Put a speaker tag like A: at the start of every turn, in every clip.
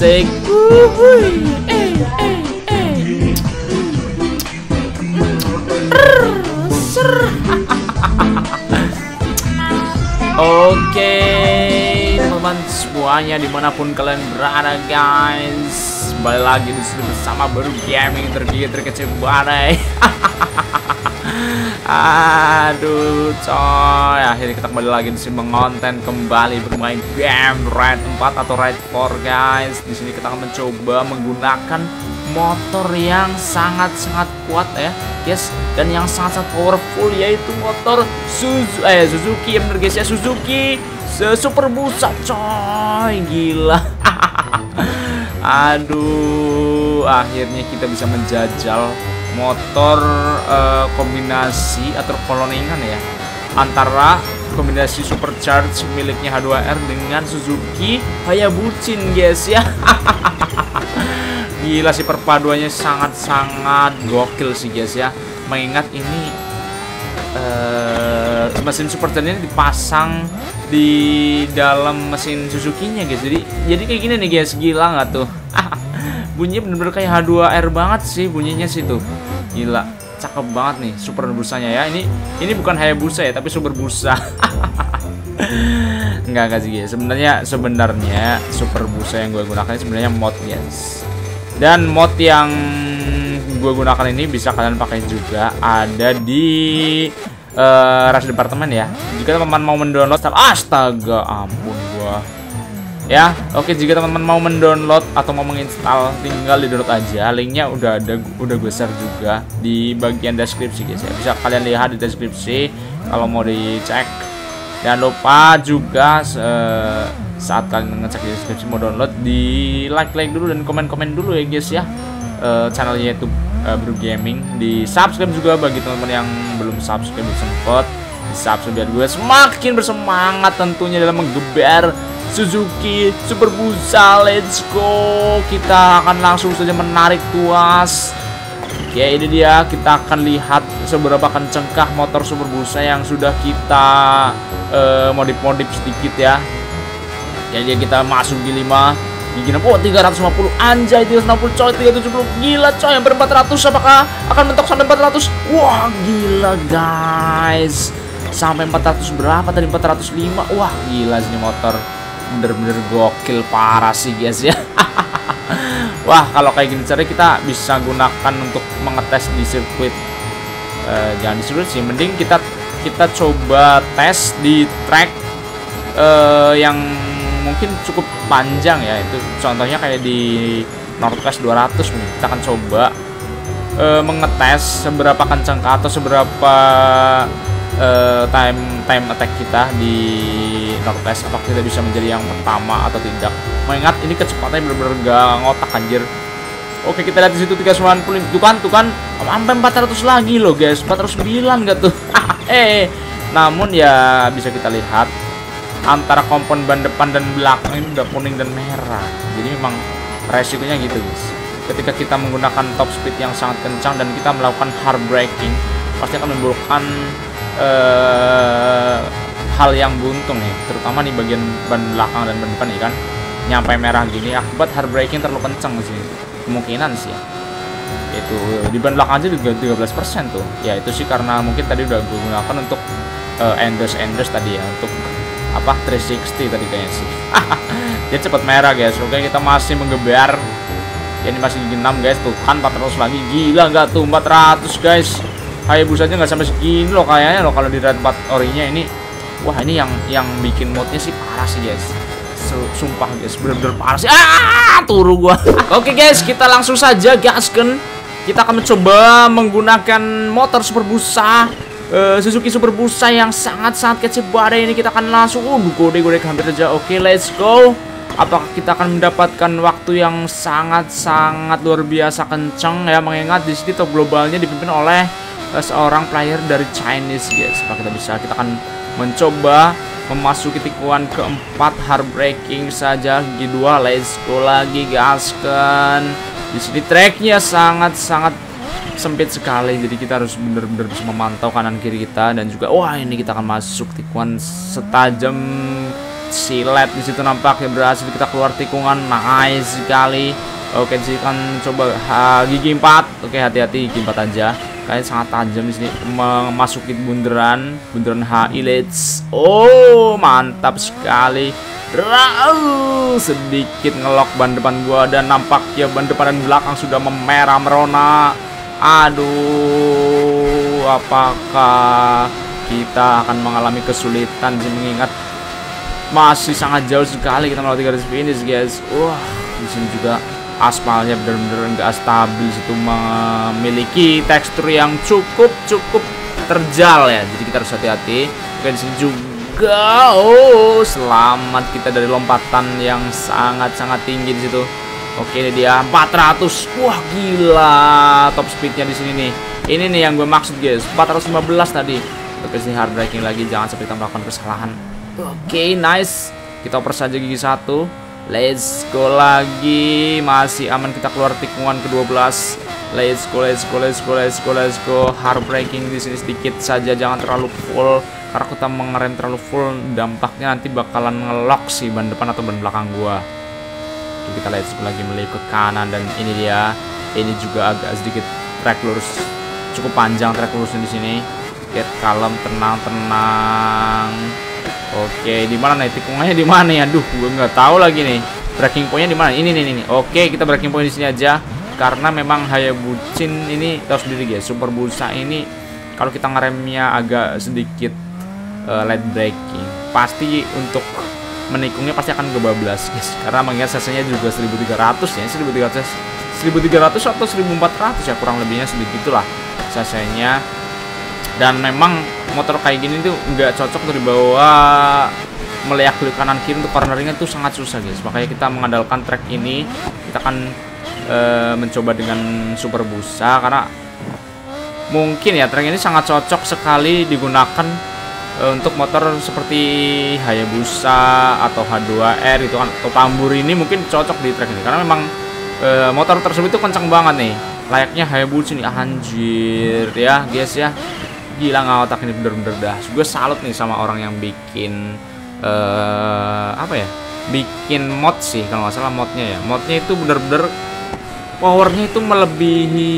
A: asik. Oke, teman-teman semuanya dimanapun kalian berada guys, kembali lagi di sini bersama Baru Gaming terkece badai. Aduh coy, akhirnya kita kembali lagi di sini mengonten kembali bermain game Raid 4 atau Raid 4 guys. Di sini kita akan mencoba menggunakan motor yang sangat-sangat kuat ya guys, dan yang sangat-sangat powerful, yaitu motor Suzuki ya bener guys ya, Suzuki Super Busa coy, gila. Aduh, akhirnya kita bisa menjajal motor kombinasi atau koloningan ya, antara kombinasi supercharge miliknya H2R dengan Suzuki Hayabusa guys ya. Gila sih, perpaduannya sangat-sangat gokil sih guys ya. Mengingat ini mesin supercharger ini dipasang di dalam mesin Suzuki-nya guys. Jadi kayak gini nih guys, gila nggak tuh? Bunyinya bener-bener kayak H2R banget sih bunyinya sih tuh. Gila, cakep banget nih Super Busanya ya. Ini bukan Hayabusa ya, tapi Super Busa. Enggak sih guys. Sebenarnya Super Busa yang gue gunakan sebenarnya mod guys. Dan mod yang gue gunakan ini bisa kalian pakai juga, ada di Rush Department ya. Jika teman-teman mau mendownload, astaga ampun gua. Ya, oke, jika teman-teman mau mendownload atau mau menginstal, tinggal di download aja. Linknya udah gue share juga di bagian deskripsi guys ya. Bisa kalian lihat di deskripsi kalau mau dicek. Jangan lupa juga saat kalian ngecek di deskripsi mau download, di like dulu dan komen dulu ya guys ya. Channelnya itu Baru Gaming, di subscribe juga bagi teman-teman yang belum subscribe, belum sempet di subscribe biar gue semakin bersemangat tentunya dalam menggeber Suzuki Super Busa. Let's go, kita akan langsung saja menarik tuas. Oke, ini dia, kita akan lihat seberapa kencengkah motor Super Busa yang sudah kita modif sedikit ya. Jadi kita masuk di 5 gigi 6, 350, anjay 360 coy, 370, gila coy, hampir 400. Apakah akan mentok sampai 400? Wah gila guys, sampai 400 berapa tadi, 405. Wah gila sih motor, bener-bener gokil parah sih guys ya. Wah, kalau kayak gini caranya kita bisa gunakan untuk mengetes di sirkuit. Jangan di sirkuit sih, mending kita coba tes di track yang mungkin cukup panjang ya. Itu contohnya kayak di Northwest 200 nih. Kita akan coba mengetes seberapa kencang atau seberapa time attack kita di Northwest, apakah kita bisa menjadi yang pertama atau tidak. Mengingat ini kecepatannya bener-bener gak ngotak anjir. Oke, kita lihat di situ 390. Tuh kan sampai 400 lagi loh guys, 409 gak tuh? Namun ya bisa kita lihat antara kompon ban depan dan belakang ini udah kuning dan merah. Jadi memang resikonya gitu guys. Ketika kita menggunakan top speed yang sangat kencang dan kita melakukan hard braking, pasti akan menimbulkan hal yang buntung ya, terutama di bagian ban belakang dan ban depan ya kan, nyampe merah gini akibat hard braking terlalu kencang sih, kemungkinan sih ya. Itu di ban belakang aja juga 13% tuh ya. Itu sih karena mungkin tadi udah gue gunakan untuk endorse tadi ya, untuk apa 360 tadi kayaknya sih. Jadi cepat merah guys. Oke, kita masih menggeber ya, ini masih gigi 6 guys. Tuh kan 400 lagi, gila nggak tuh 400 guys. Hayabusa aja nggak sampai segini loh kayaknya loh kalau di Raid 4 orinya ini. Wah, ini yang bikin modnya sih parah sih guys. Sumpah guys, bener-bener parah sih. Turu gua. Oke guys, kita langsung saja gaskan. Kita akan mencoba menggunakan motor Super Busa, Suzuki Super Busa yang sangat-sangat kece badai ini. Kita akan langsung godek hampir saja. Oke, let's go. Apakah kita akan mendapatkan waktu yang sangat-sangat luar biasa kencang ya, mengingat di sini top globalnya dipimpin oleh seorang player dari Chinese guys. Apakah kita akan mencoba memasuki tikungan keempat, hard braking saja gigi 2. Let's go lagi gaskan. Di sini tracknya sangat-sangat sempit sekali, jadi kita harus benar-benar bisa memantau kanan kiri kita. Dan juga wah, ini kita akan masuk tikungan setajam silet di situ nampaknya berhasil kita keluar tikungan. Nice sekali. Oke, sih kan coba gigi 4. Oke, hati-hati gigi 4 aja. Kayaknya sangat tajam di sini. Memasuki bundaran Highlights. Oh, mantap sekali. Sedikit ngelok ban depan gua dan nampaknya ban depan dan belakang sudah memerah merona. Aduh, apakah kita akan mengalami kesulitan sih, mengingat masih sangat jauh sekali kita melewati garis finish, guys. Wah, di sini juga aspalnya benar-benar nggak stabil, itu memiliki tekstur yang cukup terjal ya. Jadi kita harus hati-hati. Oke, di sini juga. Oh, selamat kita dari lompatan yang sangat tinggi di situ. Oke, ini dia 400. Wah, gila top speednya di sini nih. Ini nih yang gue maksud, guys. 415 tadi. Oke, sini hard braking lagi, jangan sampai kita melakukan kesalahan. Oke, nice. Kita oper saja gigi 1. Let's go lagi. Masih aman, kita keluar tikungan ke-12. Let's go. Hard braking di sini sedikit saja, jangan terlalu full. Karena kita mengerem terlalu full, dampaknya nanti bakalan ngelok sih ban depan atau ban belakang gua. Jadi kita let's go lagi meliput ke kanan, dan ini dia. Ini juga agak sedikit track lurus, cukup panjang track lurusnya di sini. Get kalem, tenang. Oke, di mana nih tikungannya, di mana ya? Aduh, gue nggak tahu lagi nih. Braking pointnya di mana? Ini nih. Oke, kita braking point di sini aja. Karena memang Hayabusa ini tahu sendiri, guys. Super Busa ini kalau kita ngeremnya agak sedikit late braking, pasti untuk menikungnya pasti akan kebablas, guys. Karena mengingat cc-nya juga 1300 ya, 1300 atau 1400 ya, kurang lebihnya sedikitulah cc-nya. Dan memang motor kayak gini tuh nggak cocok untuk dibawa meleak kiri kanan kiri, untuk corneringnya tuh sangat susah, guys. Makanya kita mengandalkan track ini. Kita akan mencoba dengan Super Busa karena mungkin ya track ini sangat cocok sekali digunakan untuk motor seperti Hayabusa atau H2R itu kan, atau Tambur ini mungkin cocok di track ini karena memang motor tersebut itu kencang banget nih, layaknya Hayabusa nih. Anjir ya, guys ya, gila ngotak ini bener-bener dah. Gue salut nih sama orang yang bikin apa ya, bikin mod sih kalau nggak salah modnya ya. Modnya itu bener-bener powernya itu melebihi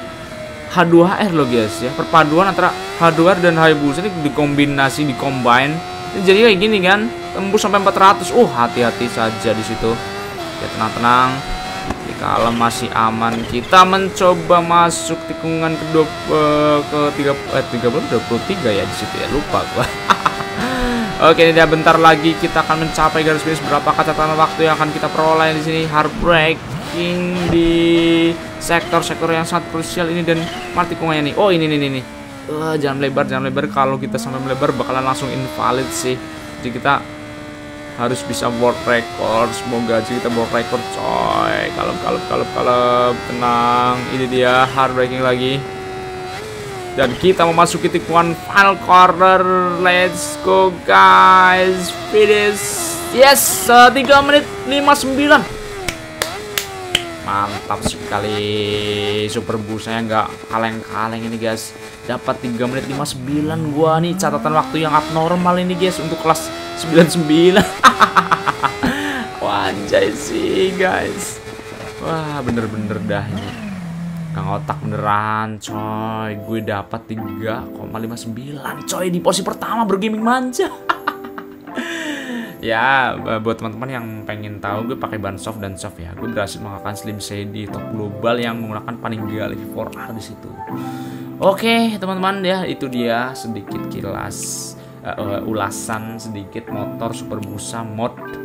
A: H2R loh, guys ya. Perpaduan antara H2R dan Hayabusa ini dikombinasi, dikombine. Jadi kayak gini kan, tembus sampai 400. Hati-hati saja di situ. Ya, tenang. Kalem, masih aman. Kita mencoba masuk tikungan ke 23 ya di situ ya. Lupa gua. Oke, ini dia, bentar lagi kita akan mencapai garis finish. Berapa catatan waktu yang akan kita peroleh di sini? Hard braking di sektor-sektor yang sangat krusial ini, dan mana tikungannya nih? Oh, ini. Jangan melebar. Kalau kita sampai melebar bakalan langsung invalid sih. Jadi kita harus bisa world record. Semoga aja kita world record, coy. Kalem. Tenang. Ini dia hard braking lagi. Dan kita memasuki tikungan final corner. Let's go, guys. Finish. Yes, 3 menit 59. Mantap sekali. Super Busa yang nggak kaleng-kaleng ini, guys. Dapat 3 menit 59. Gua nih catatan waktu yang abnormal ini, guys, untuk kelas 99. Wah, anjay sih, guys. Wah, bener-bener dah ini. Kang otak beneran, coy. Gue dapat 3,59, coy, di posisi pertama bergaming manja. Ya, buat teman-teman yang pengen tahu, gue pakai ban soft dan soft ya. Gue berhasil mengalahkan Slim Shady top global yang menggunakan Panigale V4A di situ. Oke, teman-teman ya, itu dia sedikit kilas ulasan sedikit motor Super Busa mod